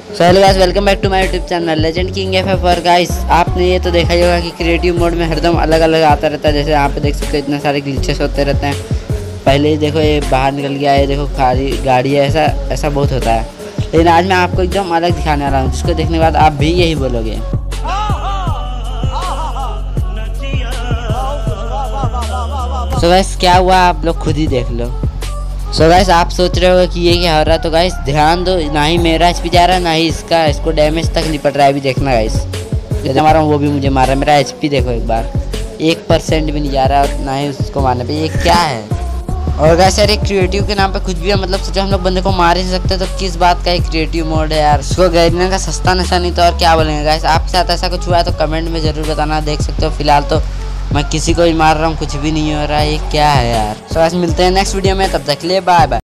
So hello guys, welcome back to my YouTube channel legend king F और guys, आपने ये तो देखा ही होगा कि क्रिएटिव मोड में हरदम अलग अलग आता रहता है। जैसे यहाँ पे देख सकते हो इतने सारे ग्लिचेस होते रहते हैं। पहले ही देखो ये बाहर निकल गया, ये देखो खाली गाड़ी है, ऐसा बहुत होता है। लेकिन आज मैं आपको एकदम अलग दिखाने वाला हूँ, जिसको देखने के बाद आप भी यही बोलोगे। सो गाइस क्या हुआ आप लोग खुद ही देख लो। सो गाइस आप सोच रहे हो कि ये क्या हो रहा है, तो गाइस ध्यान दो, ना ही मेरा एचपी जा रहा है ना ही इसको डैमेज तक निपट रहा है। अभी देखना गाइस, जैसे मारा हूँ वो भी मुझे मार रहा है। मेरा एचपी देखो एक बार, 1% भी नहीं जा रहा है, ना ही उसको मारने पे। ये क्या है? और गाइस यार, एक क्रिएटिव के नाम पे कुछ भी है। मतलब सोचो हम लोग बंदे को मार ही नहीं सकते, तो किस बात का एक क्रिएटिव मोड है यार। उसको गिरने का सस्ता नशा नहीं, तो और क्या बोलेंगे गाइस। आपके साथ ऐसा कुछ हुआ है तो कमेंट में ज़रूर बताना। देख सकते हो फिलहाल तो मैं किसी को भी मार रहा हूँ, कुछ भी नहीं हो रहा है। ये क्या है यार। सो गाइस मिलते हैं नेक्स्ट वीडियो में, तब तक के लिए बाय बाय।